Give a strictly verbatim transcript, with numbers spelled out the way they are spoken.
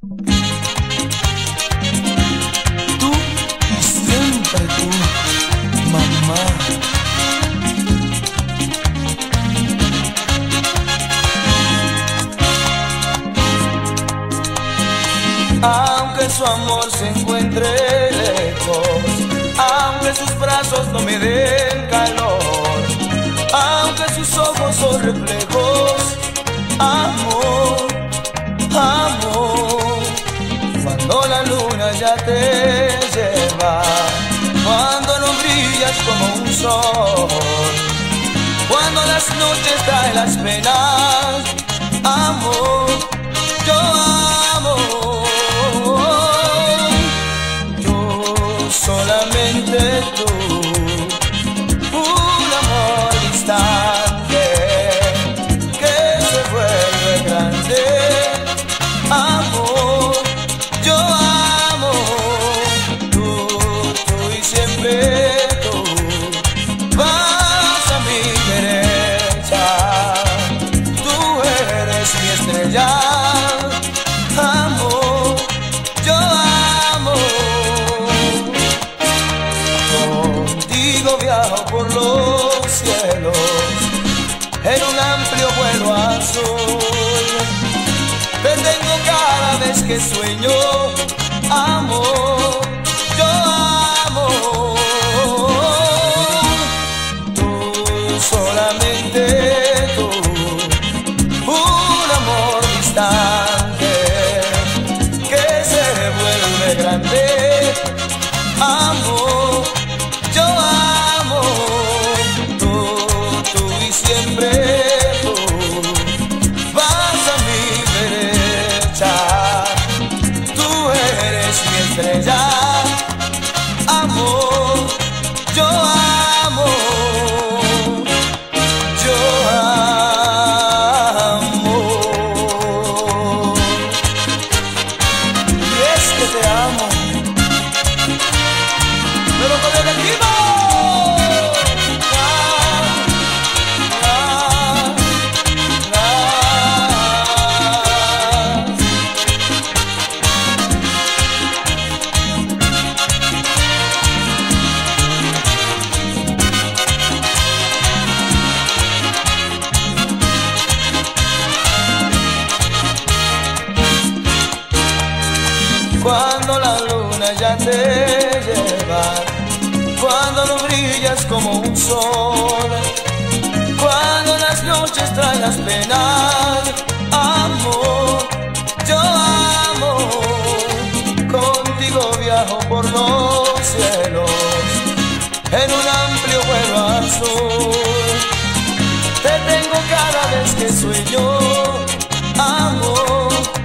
Tú y siempre tú, mamá. Aunque su amor se encuentre lejos, aunque sus brazos no me den calor, aunque sus ojos son reflejos, amor, amor. Cuando la luna ya te lleva, cuando no brillas como un sol, cuando las noches traen las penas, amor, yo amo. Solamente tú, un amor distante que se vuelve grande, amor, yo amo, tú, tú y siempre tú, vas a mi derecha, tú eres mi estrella, amor, yo amo. Viajo por los cielos en un amplio vuelo azul. Te tengo cada vez que sueño, amor, yo amo. Tú, solamente tú, un amor distante que se vuelve grande, amor, yo amo, tú, tú y siempre tú, vas a mi derecha, tú eres mi estrella, amor, yo amo, yo amo, y es que te amo, pero con el equipo. Cuando la luna ya te lleva, cuando no brillas como un sol, cuando las noches traen las penas, amor, yo amo. Contigo viajo por los cielos en un amplio vuelo azul. Te tengo cada vez que sueño, amor,